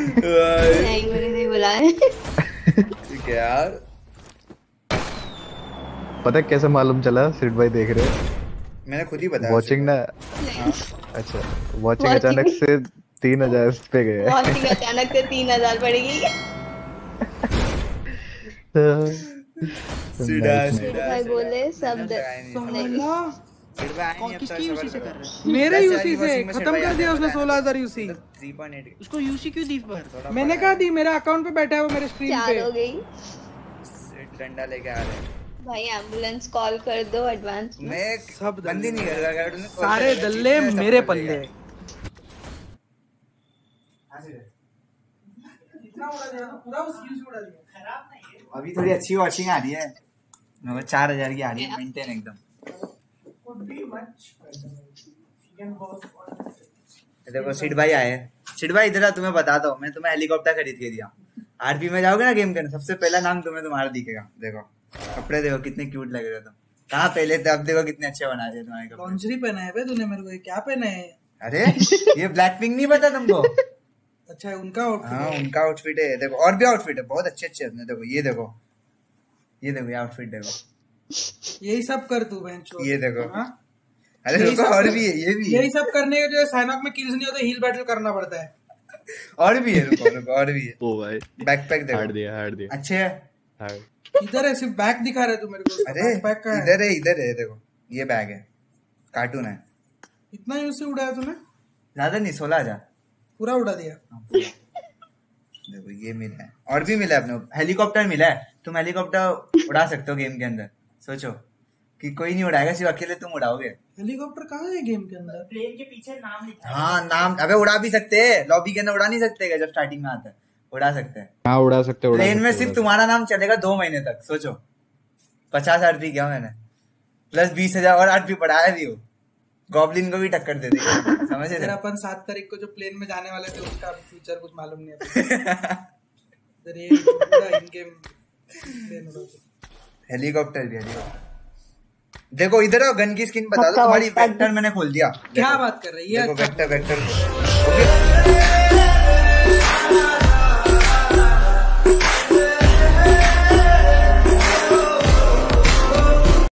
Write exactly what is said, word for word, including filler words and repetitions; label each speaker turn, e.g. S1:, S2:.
S1: नहीं मैंने नहीं बुलाया।
S2: ठीक है यार।
S3: पता है कैसे मालूम चला? सिड भाई देख रहे हैं।
S2: मैंने खुद ही बताया।
S3: वॉचिंग ना। अच्छा वॉचिंग अचानक से तीन हजार पे गए।
S1: वॉचिंग अचानक से तीन हजार पड़ेगी। भाई बोले सब
S4: किसकी यूसी से कर रहे हैं? मेरे यूसी से खत्म कर दिया उसने सोलह हजार यूसी। उसको यूसी क्यों दी पर? मैंने कहा दी, मेरे अकाउंट पे बैठा है वो मेरे स्क्रीन पे।
S1: चार हो गई।
S2: डंडा लेके आ रहे हैं
S1: भाई एम्बुलेंस कॉल कर दो एडवांस में।
S2: मैं सब बंदी नहीं कर रहा।
S4: सारे दल्ले मेरे पल्ले।
S2: अभी थोड़ी अच्छी वॉचिंग आ रही है, मतलब चार हजार की आ रही है मेंटेन एकदम। देखो सिड भाई आए। सिड भाई इधर तुम्हें बताता हूँ, मैं तुम्हें हेलीकॉप्टर खरीद के दिया। आरपी में जाओगे ना गेम करने, सबसे पहला नाम तुम्हें तुम्हारा दिखेगा। देखो कपड़े देखो कितने क्यूट लग रहे हो तुम। कहाँ पहले थे, अब देखो कितने अच्छे बना दिए तुम्हारे कपड़े।
S4: लॉन्जरी पहना है बे तूने मेरे को, ये क्या पहना है?
S2: अरे ये ब्लैक पिंक नहीं पता तुमको?
S4: अच्छा उनका आउटफिट।
S2: हाँ उनका आउटफिट है। देखो और भी आउटफिट है बहुत अच्छे अच्छे अपने। देखो ये देखो, ये देखो ये आउटफिट देखो।
S4: यही सब कर तू बहन चोद।
S2: ये देखो। हाँ अरे देखो और भी है, ये भी
S4: यही सब करने के जो साइनअप में किल्स नहीं होते, हील बैटल करना पड़ता है।
S2: और भी है, रुको रुको और भी है।
S3: ओ भाई
S2: बैकपैक देखो,
S3: हार्ड दिया हार्ड दिया।
S2: अच्छे है।
S3: हार्ड
S4: इधर है, सिर्फ बैग दिखा रहे तू मेरे को।
S2: अरे
S4: बैग का
S2: इधर है, इधर है देखो, ये बैग है, कार्टून है।
S4: इतना यूज से उड़ाया तूने?
S2: ज्यादा नहीं, सोलह हजार
S4: पूरा उड़ा दिया।
S2: देखो ये मिला है, और भी मिला है अपने। हेलीकॉप्टर मिला है, तुम हेलीकॉप्टर उड़ा सकते हो गेम के अंदर। सोचो कि कोई नहीं उड़ाएगा, सिर्फ अकेले तुम उड़ाओगे।
S4: हेलीकॉप्टर कहाँ है गेम के अंदर?
S5: प्लेन के पीछे नाम लिखा है।
S2: हाँ नाम, अबे उड़ा भी सकते हैं, लॉबी के अंदर उड़ा नहीं सकते क्या? जब स्टार्टिंग में आता है उड़ा सकते हैं।
S3: हाँ उड़ा सकते हो।
S2: प्लेन में सिर्फ तुम्हारा नाम चलेगा दो महीने तक। सोचो पचास आरपी किया मैंने, प्लस बीस हजार और आरपी बढ़ाया भी हो, गॉब्लिन को भी टक्कर दे दी। समझ रहे?
S4: अपन सात तारीख को जो प्लेन में जाने वाले थे उसका फ्यूचर कुछ मालूम नहीं है।
S2: हेलीकॉप्टर भी, हेलीकॉप्टर देखो इधर आओ। गन की स्किन बता दो तुम्हारी। वेक्टर मैंने खोल दिया।
S4: क्या बात कर रही है?
S2: देखो वेक्टर वेक्टर।